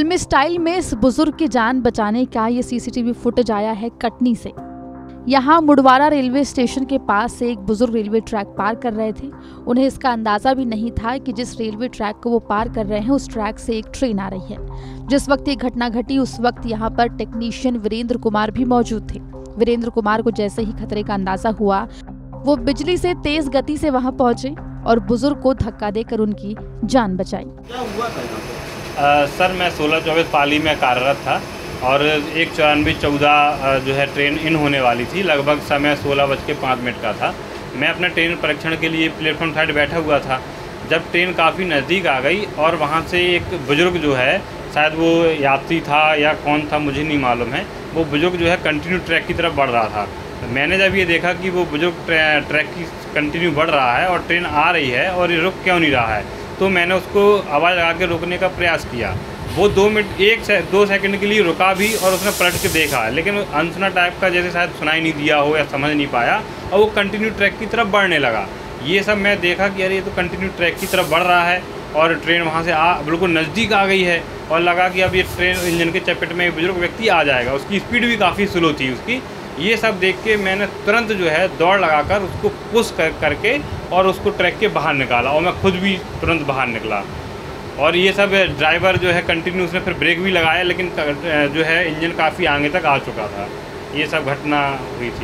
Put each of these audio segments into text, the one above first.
फिल्मी स्टाइल में इस बुजुर्ग की जान बचाने का ये सीसीटीवी फुटेज आया है कटनी से। यहाँ मुडवारा रेलवे स्टेशन के पास से एक बुजुर्ग रेलवे ट्रैक पार कर रहे थे। उन्हें इसका अंदाजा भी नहीं था कि जिस रेलवे ट्रैक को वो पार कर रहे हैं उस ट्रैक से एक ट्रेन आ रही है। जिस वक्त ये घटना घटी उस वक्त यहाँ पर टेक्नीशियन वीरेंद्र कुमार भी मौजूद थे। वीरेंद्र कुमार को जैसे ही खतरे का अंदाजा हुआ वो बिजली से तेज गति से वहां पहुंचे और बुजुर्ग को धक्का देकर उनकी जान बचाई। क्या हुआ था? सर मैं 16-24 पाली में कार्यरत था और 1:94-14 जो है ट्रेन इन होने वाली थी। लगभग समय 16:05 का था। मैं अपने ट्रेन परीक्षण के लिए प्लेटफॉर्म साइड बैठा हुआ था। जब ट्रेन काफ़ी नज़दीक आ गई और वहाँ से एक बुज़ुर्ग जो है, शायद वो यात्री था या कौन था मुझे नहीं मालूम है, वो बुज़ुर्ग जो है कंटिन्यू ट्रैक की तरफ बढ़ रहा था। मैंने जब ये देखा कि वो बुज़ुर्ग ट्रैक की कंटिन्यू बढ़ रहा है और ट्रेन आ रही है और ये रुक क्यों नहीं रहा है, तो मैंने उसको आवाज़ लगा के रोकने का प्रयास किया। वो 2 सेकंड के लिए रुका भी और उसने पलट के देखा, लेकिन अनसुना टाइप का जैसे शायद सुनाई नहीं दिया हो या समझ नहीं पाया और वो कंटिन्यू ट्रैक की तरफ बढ़ने लगा। ये सब मैं देखा कि अरे ये तो कंटिन्यू ट्रैक की तरफ बढ़ रहा है और ट्रेन वहाँ से बिल्कुल नज़दीक आ गई है और लगा कि अब ये ट्रेन इंजन के चपेट में बुजुर्ग व्यक्ति आ जाएगा। उसकी स्पीड भी काफ़ी स्लो थी उसकी। ये सब देख के मैंने तुरंत जो है दौड़ लगाकर उसको पुश करके और उसको ट्रैक के बाहर निकाला और मैं खुद भी तुरंत बाहर निकला। और ये सब ड्राइवर जो है कंटिन्यू उसने फिर ब्रेक भी लगाया, लेकिन जो है इंजन काफ़ी आगे तक आ चुका था। ये सब घटना हुई थी।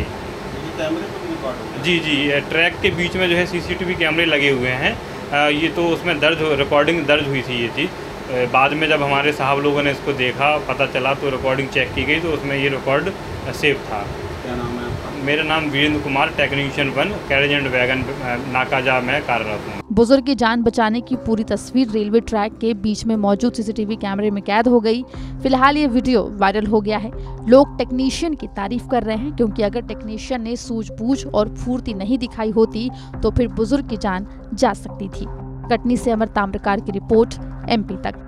जी, ट्रैक के बीच में जो है सीसीटीवी कैमरे लगे हुए हैं। ये तो उसमें रिकॉर्डिंग दर्ज हुई थी ये चीज़। बाद में जब हमारे साहब लोगों ने इसको देखा, पता चला तो रिकॉर्डिंग चेक की गई तो उसमें ये रिकॉर्ड सेव था। क्या नाम है आपका? मेरा नाम Virendra Kumar, technician 1 carriage and wagon नाकाजा में कार्यरत हूँ। बुजुर्ग की जान बचाने की पूरी तस्वीर रेलवे ट्रैक के बीच में मौजूद सीसीटीवी कैमरे में कैद हो गई। फिलहाल ये वीडियो वायरल हो गया है। लोग टेक्नीशियन की तारीफ कर रहे हैं क्योंकि अगर टेक्नीशियन ने सूझबूझ और फुर्ती नहीं दिखाई होती तो फिर बुजुर्ग की जान जा सकती थी। कटनी से अमर ताम्रकार की रिपोर्ट, MP तक।